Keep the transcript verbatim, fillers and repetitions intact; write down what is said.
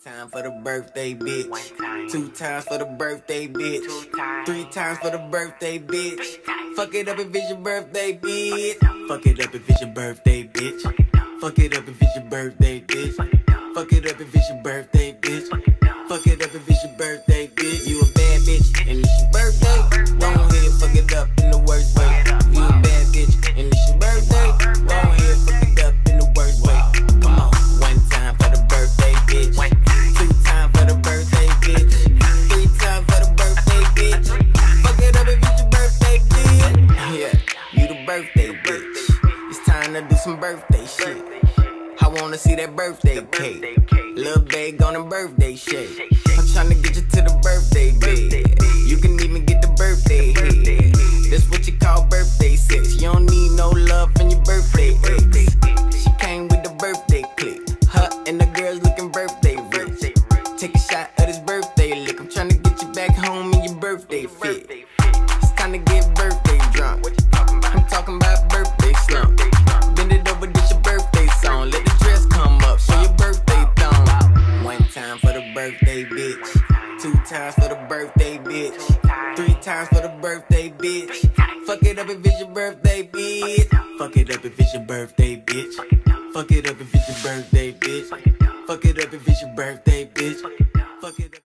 time for the birthday, bitch. Two times for the birthday, bitch. Three times for the birthday, bitch. Fuck it up if it's your birthday, bitch. Fuck it up if it's your birthday, bitch. Fuck it up if it's your birthday, bitch. Fuck it up if it's your birthday, bitch. Fuck it up if it's your birthday, bitch. You a bad bitch and it's your birthday. Go ahead, fuck it up in the worst way. You a bad bitch and it's your birthday. Go ahead, fuck it up in the worst way. Come on, one time for the birthday, bitch. Two times for the birthday, bitch. Three times for the birthday, bitch. Fuck it up if it's your birthday, bitch. Yeah, you the birthday, bitch. It's time to do some birthday shit. I wanna see that birthday cake. Lil' babe on a birthday shake. I'm tryna get you to the birthday bed. You can even get the birthday head. That's what you call birthday sex. You don't need no love from your birthday ex. She came with the birthday click. Her and the girls looking birthday rich. Take a shot of this birthday lick. I'm tryna get you back home in your birthday fit. It's time to get birthday drunk. I'm talking about birthday slump. Bend it over, this your birthday song. Let the dress come up, show your birthday thong. One time for the birthday, bitch. Two times for the birthday, bitch. Three times for the birthday, bitch. Fuck it up if it's your birthday, bitch. Fuck it up if it's your birthday, bitch. Fuck it up if it's your birthday, bitch. Fuck it up if it's your birthday, bitch. Fuck it up.